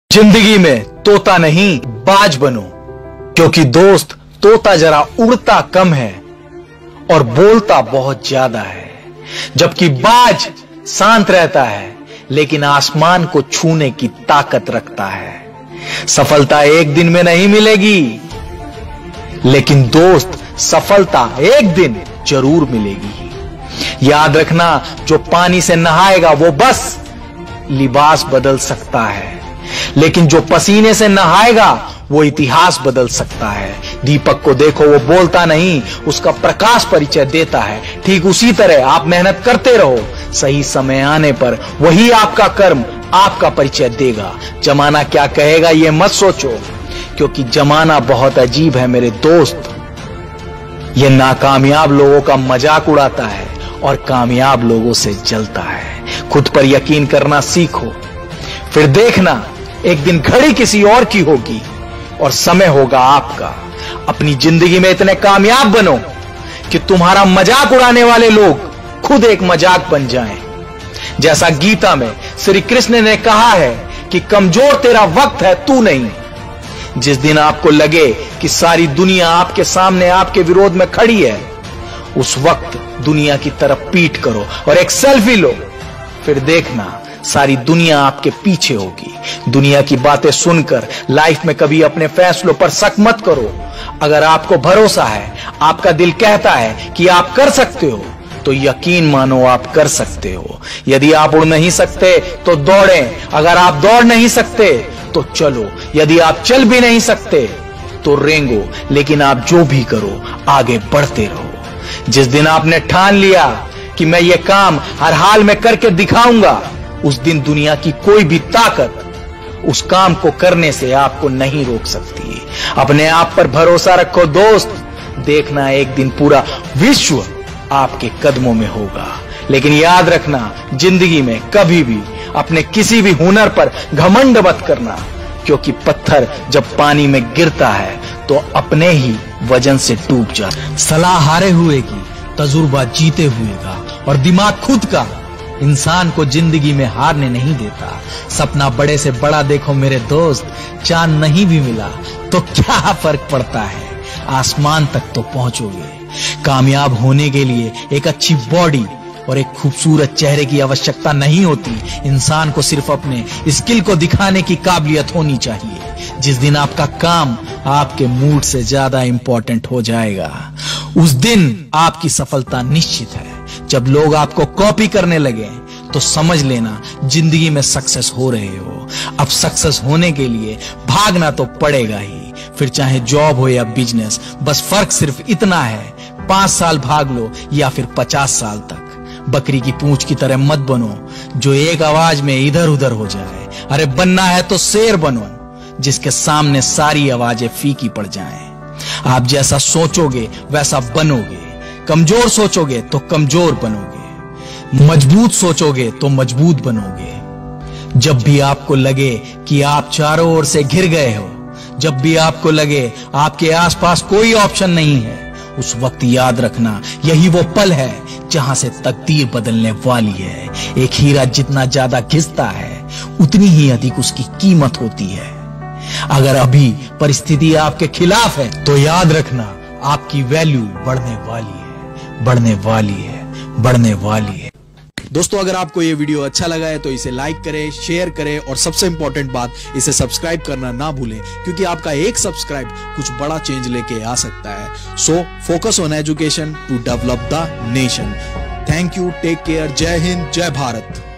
जिंदगी में तोता नहीं बाज बनो, क्योंकि दोस्त तोता जरा उड़ता कम है और बोलता बहुत ज्यादा है, जबकि बाज शांत रहता है लेकिन आसमान को छूने की ताकत रखता है। सफलता एक दिन में नहीं मिलेगी, लेकिन दोस्त सफलता एक दिन जरूर मिलेगी। याद रखना, जो पानी से नहाएगा वो बस लिबास बदल सकता है, लेकिन जो पसीने से नहाएगा वो इतिहास बदल सकता है। दीपक को देखो, वो बोलता नहीं, उसका प्रकाश परिचय देता है। ठीक उसी तरह आप मेहनत करते रहो, सही समय आने पर वही आपका कर्म आपका परिचय देगा। जमाना क्या कहेगा ये मत सोचो, क्योंकि जमाना बहुत अजीब है मेरे दोस्त। ये नाकामयाब लोगों का मजाक उड़ाता है और कामयाब लोगों से जलता है। खुद पर यकीन करना सीखो, फिर देखना एक दिन घड़ी किसी और की होगी और समय होगा आपका। अपनी जिंदगी में इतने कामयाब बनो कि तुम्हारा मजाक उड़ाने वाले लोग खुद एक मजाक बन जाएं। जैसा गीता में श्री कृष्ण ने कहा है कि कमजोर तेरा वक्त है, तू नहीं। जिस दिन आपको लगे कि सारी दुनिया आपके सामने आपके विरोध में खड़ी है, उस वक्त दुनिया की तरफ पीठ करो और एक सेल्फी लो, फिर देखना सारी दुनिया आपके पीछे होगी। दुनिया की बातें सुनकर लाइफ में कभी अपने फैसलों पर शक मत करो। अगर आपको भरोसा है, आपका दिल कहता है कि आप कर सकते हो, तो यकीन मानो आप कर सकते हो। यदि आप उड़ नहीं सकते तो दौड़ें, अगर आप दौड़ नहीं सकते तो चलो, यदि आप चल भी नहीं सकते तो रेंगो, लेकिन आप जो भी करो आगे बढ़ते रहो। जिस दिन आपने ठान लिया कि मैं ये काम हर हाल में करके दिखाऊंगा, उस दिन दुनिया की कोई भी ताकत उस काम को करने से आपको नहीं रोक सकती। अपने आप पर भरोसा रखो दोस्त, देखना एक दिन पूरा विश्व आपके कदमों में होगा। लेकिन याद रखना, जिंदगी में कभी भी अपने किसी भी हुनर पर घमंड मत करना, क्योंकि पत्थर जब पानी में गिरता है तो अपने ही वजन से डूब जाता। सलाह हारे हुए की, तजुर्बा जीते हुए का, और दिमाग खुद का इंसान को जिंदगी में हारने नहीं देता। सपना बड़े से बड़ा देखो मेरे दोस्त, चांद नहीं भी मिला तो क्या फर्क पड़ता है, आसमान तक तो पहुंचोगे। कामयाब होने के लिए एक अच्छी बॉडी और एक खूबसूरत चेहरे की आवश्यकता नहीं होती। इंसान को सिर्फ अपने स्किल को दिखाने की काबिलियत होनी चाहिए। जिस दिन आपका काम आपके मूड से ज्यादा इंपॉर्टेंट हो जाएगा, उस दिन आपकी सफलता निश्चित है। जब लोग आपको कॉपी करने लगे तो समझ लेना जिंदगी में सक्सेस हो रहे हो। अब सक्सेस होने के लिए भागना तो पड़ेगा ही, फिर चाहे जॉब हो या बिजनेस। बस फर्क सिर्फ इतना है, 5 साल भाग लो या फिर 50 साल तक। बकरी की पूंछ की तरह मत बनो जो एक आवाज में इधर उधर हो जाए। अरे बनना है तो शेर बनो, जिसके सामने सारी आवाजें फीकी पड़ जाएं। आप जैसा सोचोगे वैसा बनोगे। कमजोर सोचोगे तो कमजोर बनोगे, मजबूत सोचोगे तो मजबूत बनोगे। जब भी आपको लगे कि आप चारों ओर से घिर गए हो, जब भी आपको लगे आपके आसपास कोई ऑप्शन नहीं है, उस वक्त याद रखना यही वो पल है जहां से तकदीर बदलने वाली है। एक हीरा जितना ज्यादा घिसता है, उतनी ही अधिक उसकी कीमत होती है। अगर अभी परिस्थिति आपके खिलाफ है तो याद रखना आपकी वैल्यू बढ़ने वाली है, बढ़ने वाली है, बढ़ने वाली है। दोस्तों, अगर आपको ये वीडियो अच्छा लगा है तो इसे लाइक करें, शेयर करें और सबसे इंपॉर्टेंट बात, इसे सब्सक्राइब करना ना भूलें, क्योंकि आपका एक सब्सक्राइब कुछ बड़ा चेंज लेके आ सकता है। So focus on education to develop the nation. Thank you, take care, जय हिंद, जय भारत।